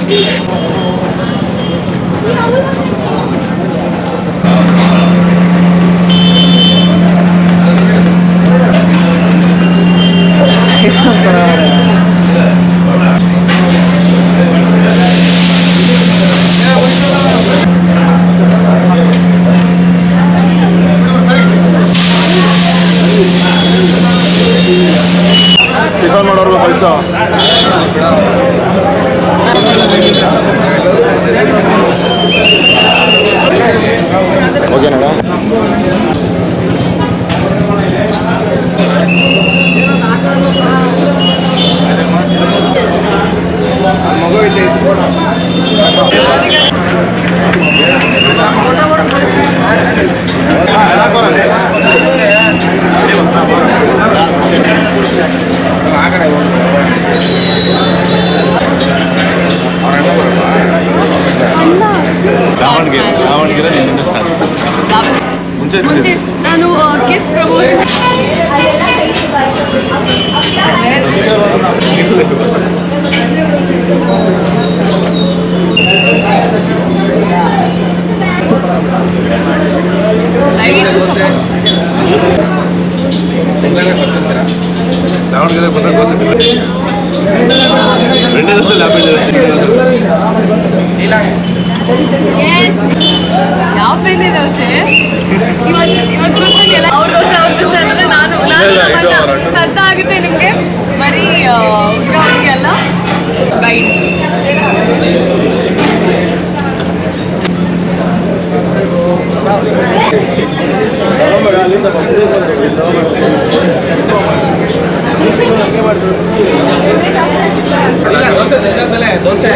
Tiffin ಮಾಡೋರ್ಗು ಕಳಿಸೋ ಓಕೆನಾ ಮಗು ಇದೆ ದಾವಣಗೆರೆ ನಿನ್ನಿಂದ ಸ್ಟಾರ್ಟ್ ಮುಂಚೆ ನಾನು ಕಿಸ್ ಪ್ರಮೋಷನ್ ದಾವಣಗೆರೆ ಬಂದ ದೋಸೆ ಲಾಭ ಯಾವ ಬೆಣ್ಣೆ ದೋಸೆ ಇವತ್ತು ಅವ್ರ ದೋಸೆ ಅವ್ರ ದೋಸೆ ಅಂದ್ರೆ ನಾನು ಅರ್ಥ ಆಗುತ್ತೆ ನಿಮಗೆ ಬರೀ ಹುಡುಗ ಅಲ್ಲ ಗೈಡ್ ದೋಸೆ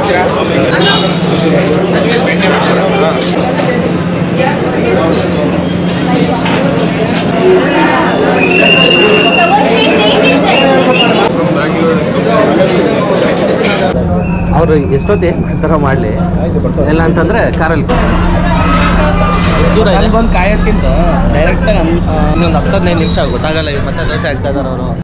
ಅವರು ಎಷ್ಟೊತ್ತು ಥರ ಮಾಡಲಿ ಇಲ್ಲ ಅಂತಂದರೆ ಕಾರಲ್ಲಿ ದೂರ ಬಂದು ಕಾಯೋಕ್ಕಿಂತ ಡೈರೆಕ್ಟಾಗಿ ಇನ್ನೊಂದು 10-15 ನಿಮಿಷ ಗೊತ್ತಾಗಲ್ಲ ಮತ್ತೆ ದೋಸೆ ಆಗ್ತಾ ಇದ್ದಾರೆ ಅವರು.